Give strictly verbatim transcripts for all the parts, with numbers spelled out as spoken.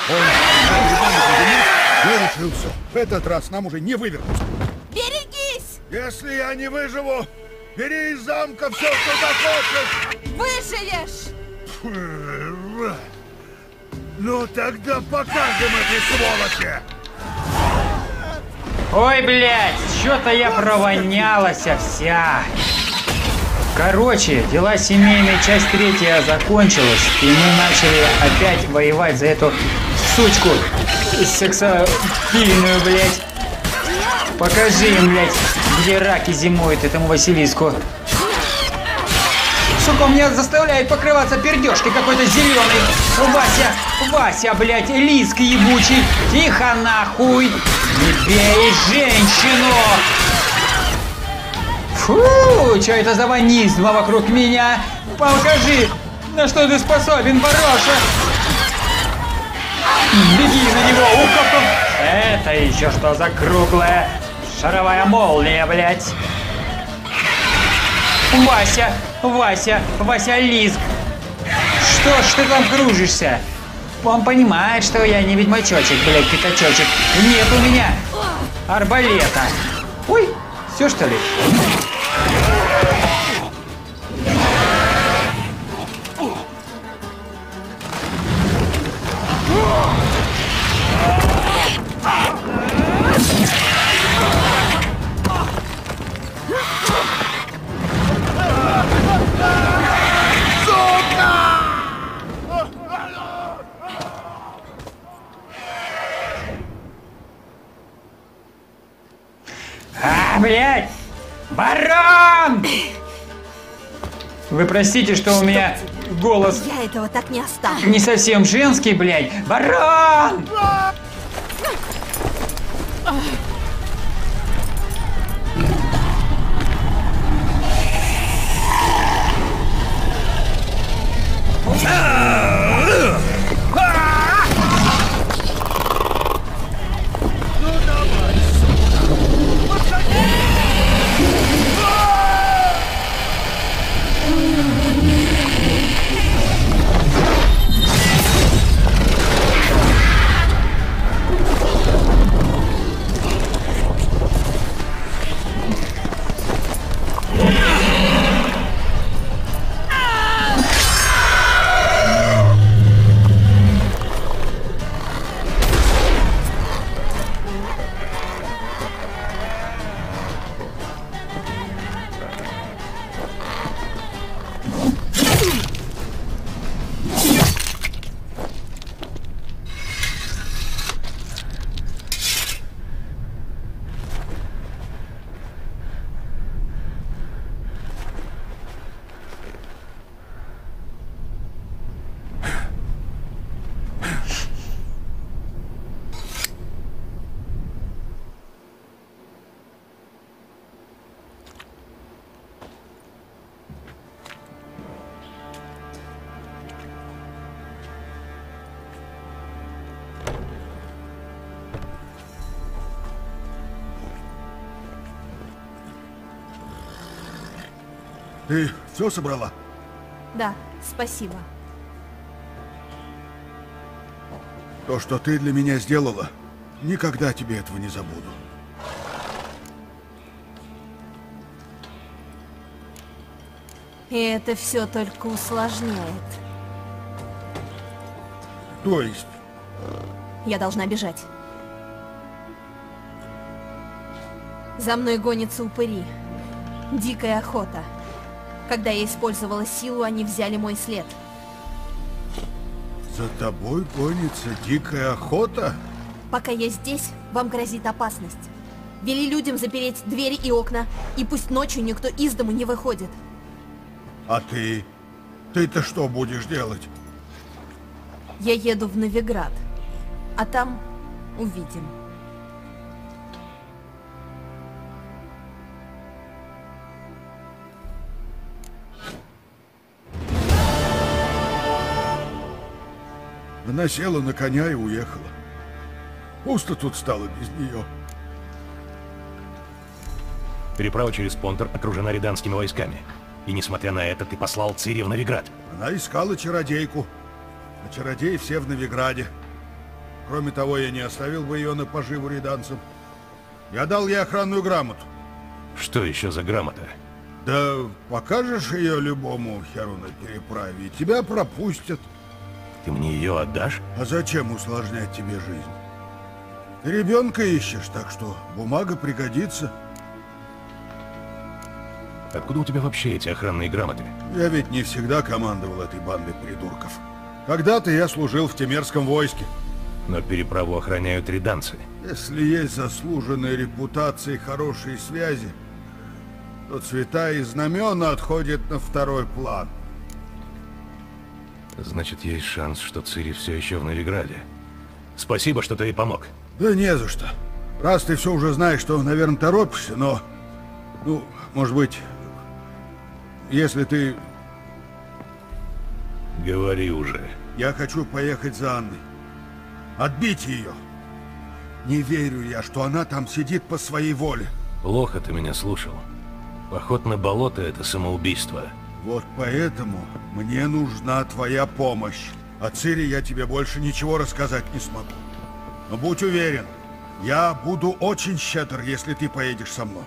Я решил все. В этот раз нам уже не вывернуть. Берегись! Если я не выживу, бери из замка все, что захочешь. Выживешь! Ну тогда покажем этой сволочи. Ой, блядь, что-то я провонялась вся. Короче, дела семейной, часть третья закончилась, и мы начали опять воевать за эту сучку сексапильную, блядь. Покажи им, блядь, где раки зимуют этому Василиску. Сука, он меня заставляет покрываться пердежкой какой-то зеленый. Вася, Вася, блядь, лиск ебучий. Тихо нахуй. Не бей женщину. Фу, что это за ванизма вокруг меня? Покажи, на что ты способен, Бороша. Беги на него, ухо. Это еще что за круглая шаровая молния, блядь. Вася, Вася, Вася Лиск. Что ж ты там кружишься? Он понимает, что я не ведьмачочек, блядь, пятачочек. Нет у меня арбалета. Ой, все что ли? А, блядь! Барон! Вы простите, что у меня голос... Я этого так не оставлю. Не совсем женский, блядь. Барон! Ты все собрала? Да, спасибо. То, что ты для меня сделала, никогда тебе этого не забуду. И это все только усложняет. То есть? Я должна бежать. За мной гонятся упыри. Дикая охота. Когда я использовала силу, они взяли мой след. За тобой гонится дикая охота? Пока я здесь, вам грозит опасность. Вели людям запереть двери и окна, и пусть ночью никто из дому не выходит. А ты? Ты-то что будешь делать? Я еду в Новиград, а там увидим. Она села на коня и уехала. Пусто тут стало без нее. Переправа через Понтер окружена риданскими войсками. И несмотря на это, ты послал Цири в Новиград. Она искала чародейку. А чародеи все в Новиграде. Кроме того, я не оставил бы ее на поживу риданцам. Я дал ей охранную грамоту. Что еще за грамота? Да покажешь ее любому херу на переправе, и тебя пропустят. Ты мне ее отдашь? А зачем усложнять тебе жизнь? Ты ребенка ищешь, так что бумага пригодится. Откуда у тебя вообще эти охранные грамоты? Я ведь не всегда командовал этой бандой придурков. Когда-то я служил в Темерском войске. Но переправу охраняют риданцы. Если есть заслуженная репутация и хорошие связи, то цвета и знамена отходят на второй план. Значит, есть шанс, что Цири все еще в Новиграде. Спасибо, что ты ей помог. Да не за что. Раз ты все уже знаешь, то, наверное, торопишься, но... Ну, может быть, если ты... Говори уже. Я хочу поехать за Анной. Отбить ее. Не верю я, что она там сидит по своей воле. Плохо ты меня слушал. Поход на болото — это самоубийство. Вот поэтому мне нужна твоя помощь. О Цири я тебе больше ничего рассказать не смогу. Но будь уверен, я буду очень щедр, если ты поедешь со мной.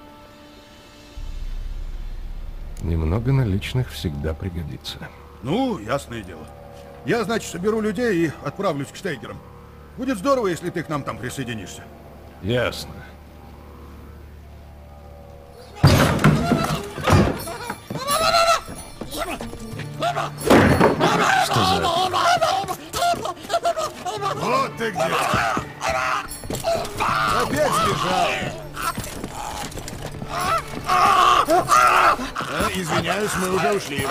Немного наличных всегда пригодится. Ну, ясное дело. Я, значит, соберу людей и отправлюсь к Штейгерам. Будет здорово, если ты к нам там присоединишься. Ясно. Что за... Вот ты где! Опять сбежал! А, извиняюсь, мы уже ушли.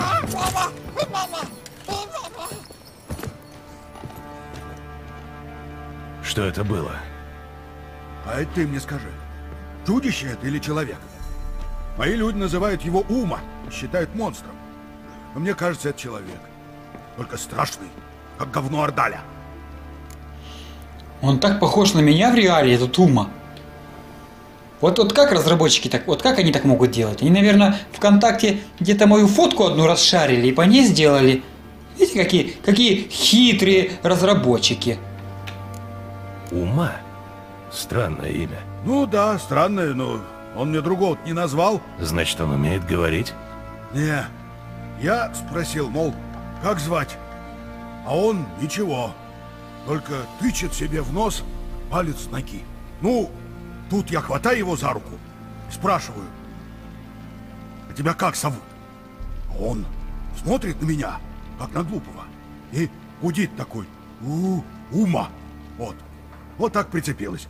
Что это было? А это ты мне скажи. Чудище это или человек? Мои люди называют его Ума, считают монстром. Но мне кажется, это человек. Только страшный, как говно Ордаля. Он так похож на меня в реале, этот Ума. Вот, вот как разработчики так, вот как они так могут делать? Они, наверное, ВКонтакте где-то мою фотку одну расшарили и по ней сделали. Видите, какие, какие хитрые разработчики. Ума? Странное имя. Ну да, странное, но он мне другого не назвал. Значит, он умеет говорить? Не, я спросил, мол, как звать? А он ничего, только тычет себе в нос палец ноги. Ну, тут я хватаю его за руку, спрашиваю, а тебя как зовут? А он смотрит на меня, как на глупого, и гудит такой, у, Ума, вот, вот так прицепилась.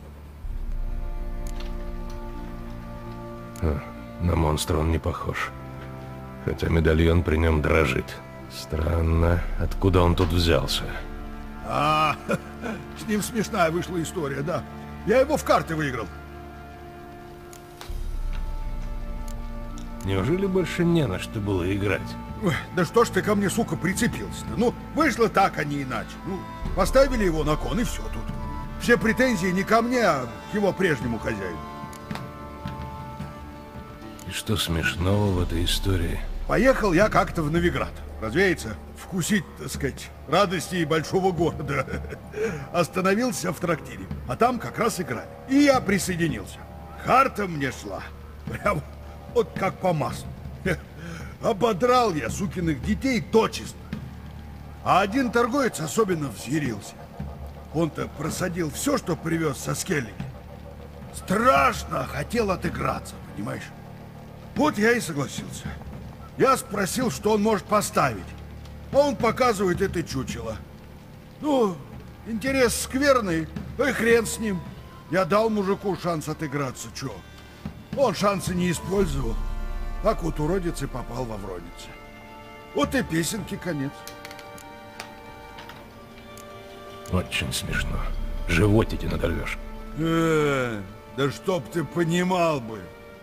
Ха, на монстра он не похож. Хотя медальон при нем дрожит. Странно, откуда он тут взялся? А, с ним смешная вышла история, да. Я его в карты выиграл. Неужели больше не на что было играть? Ой, да что ж ты ко мне, сука, прицепился-то? Ну, вышло так, а не иначе. Ну, поставили его на кон, и все тут. Все претензии не ко мне, а к его прежнему хозяину. И что смешного в этой истории? Поехал я как-то в Новиград. Развеяться, вкусить, так сказать, радости большого города. Остановился в трактире, а там как раз играли. И я присоединился. Карта мне шла. Прям вот как по маслу. Ободрал я сукиных детей дочисто. А один торговец особенно взъярился. Он-то просадил все, что привез со Скеллиги. Страшно хотел отыграться, понимаешь? Вот я и согласился. Я спросил, что он может поставить. А он показывает это чучело. Ну, интерес скверный, ну и хрен с ним. Я дал мужику шанс отыграться, чё? Он шансы не использовал. Так вот уродец и попал во Вронице. Вот и песенки конец. Очень смешно. Животики надорвешь. Э, да чтоб ты понимал бы.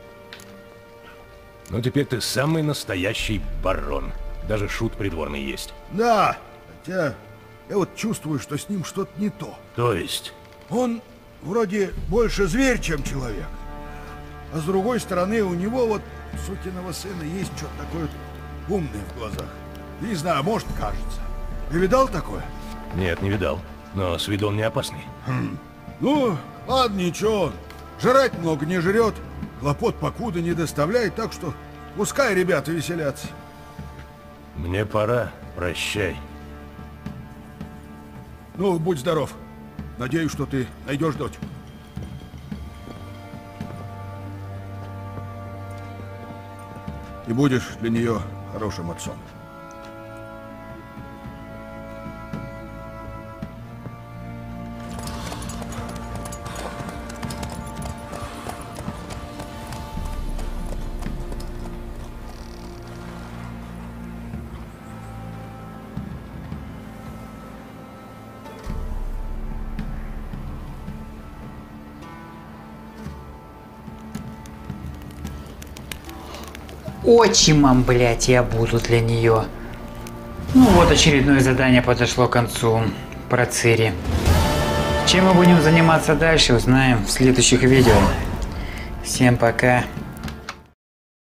Но теперь ты самый настоящий барон. Даже шут придворный есть. Да, хотя я вот чувствую, что с ним что-то не то. То есть? Он вроде больше зверь, чем человек. А с другой стороны, у него вот, сукиного сына, есть что-то такое умное в глазах. Не знаю, может, кажется. Ты видал такое? Нет, не видал. но с виду он не опасный. Ну, ладно, ничего. Жрать много не жрет, хлопот покуда не доставляет, так что пускай ребята веселятся. Мне пора. Прощай. Ну, будь здоров. Надеюсь, что ты найдешь дочь. И будешь для нее хорошим отцом. Отчимом, блять, я буду для нее. Ну вот, очередное задание подошло к концу. Про Цири. Чем мы будем заниматься дальше, узнаем в следующих видео. Всем пока.